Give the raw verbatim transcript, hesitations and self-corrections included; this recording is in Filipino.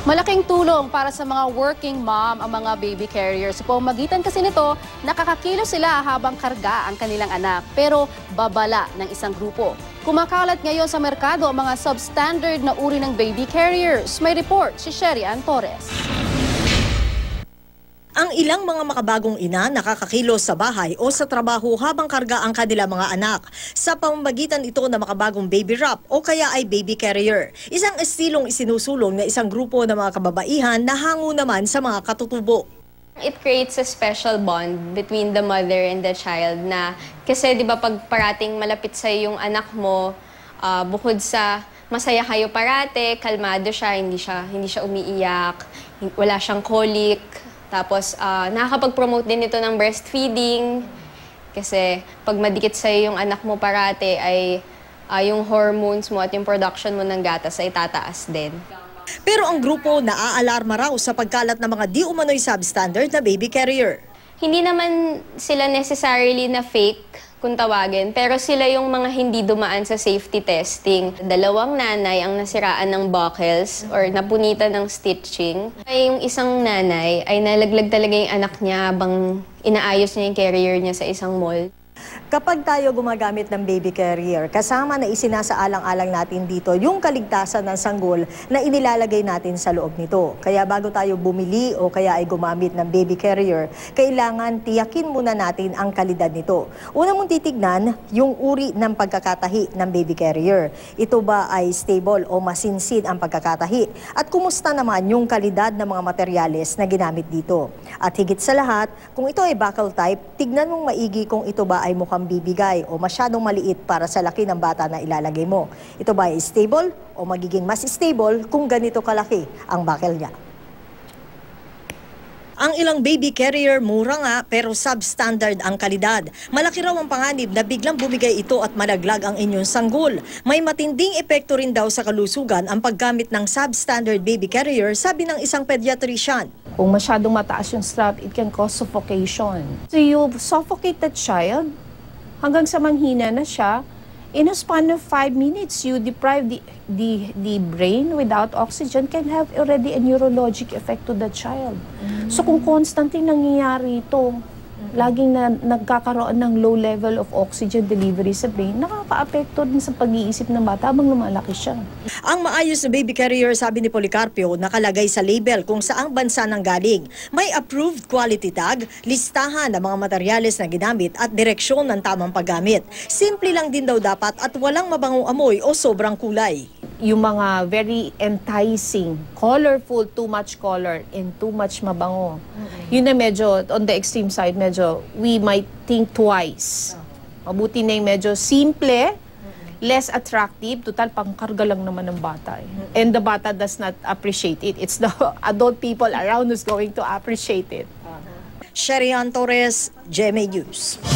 Malaking tulong para sa mga working mom ang mga baby carriers. Sa pamamagitan kasi nito, nakakakilo sila habang karga ang kanilang anak. Pero babala ng isang grupo. Kumakalat ngayon sa merkado ang mga substandard na uri ng baby carriers. May report si Sherry Ann Torres. Ang ilang mga makabagong ina nakakakilos sa bahay o sa trabaho habang karga ang kanilang mga anak sa pamamagitan ito ng makabagong baby wrap o kaya ay baby carrier. Isang estilong isinusulong na isang grupo ng mga kababaihan na hango naman sa mga katutubo. It creates a special bond between the mother and the child na kasi di ba pag parating malapit sa yung anak mo, uh, bukod sa masaya kayo parate, kalmado siya, hindi siya, hindi siya umiiyak, wala siyang colic. Tapos, uh, nakakapag-promote din ito ng breastfeeding kasi pag madikit sa'yo yung anak mo parate ay uh, yung hormones mo at yung production mo ng gatas ay tataas din. Pero ang grupo naaalarma raw sa pagkalat ng mga di umano'y substandard na baby carrier. Hindi naman sila necessarily na fake kung tawagin, pero sila yung mga hindi dumaan sa safety testing. Dalawang nanay ang nasiraan ng buckles or napunitan ng stitching. Ay, yung isang nanay ay nalaglag talaga yung anak niya habang inaayos niya yung carrier niya sa isang mall. Kapag tayo gumagamit ng baby carrier, kasama na isinasaalang-alang natin dito yung kaligtasan ng sanggol na inilalagay natin sa loob nito. Kaya bago tayo bumili o kaya ay gumamit ng baby carrier, kailangan tiyakin muna natin ang kalidad nito. Una mong titignan yung uri ng pagkakatahi ng baby carrier. Ito ba ay stable o masinsid ang pagkakatahi? At kumusta naman yung kalidad ng mga materyales na ginamit dito? At higit sa lahat, kung ito ay buckle type, tignan mong maigi kung ito ba ay mukhang bibigay o masyadong maliit para sa laki ng bata na ilalagay mo. Ito ba ay stable o magiging mas stable kung ganito kalaki ang buckle niya? Ang ilang baby carrier mura nga pero substandard ang kalidad. Malaki raw ang panganib na biglang bumigay ito at malaglag ang inyong sanggol. May matinding epekto rin daw sa kalusugan ang paggamit ng substandard baby carrier, sabi ng isang pediatrician. Kung masyadong mataas yung strap, it can cause suffocation. So you suffocate the child hanggang sa manghina na siya. In a span of five minutes, you deprive the, the, the brain without oxygen can have already a neurologic effect to the child. Mm-hmm. So kung constantly nangyayari ito, laging na, nagkakaroon ng low level of oxygen delivery sa brain, nakaka-apekto din sa pag-iisip ng bata habang lumalaki siya. Ang maayos na baby carrier, sabi ni Policarpio, nakalagay sa label kung saang bansa nang galing. May approved quality tag, listahan ng mga materyales na ginamit at direksyon ng tamang paggamit. Simple lang din daw dapat at walang mabangong amoy o sobrang kulay. Yung mga very enticing, colorful, too much color, and too much mabango. Mm-hmm. Yun na medyo, on the extreme side, medyo, we might think twice. Mabuti na yung medyo simple, mm-hmm. less attractive, total pangkarga lang naman ng bata. Eh. Mm-hmm. And the bata does not appreciate it. It's the adult people around who's going to appreciate it. Uh-huh. Sherry Ann Torres, G M A News.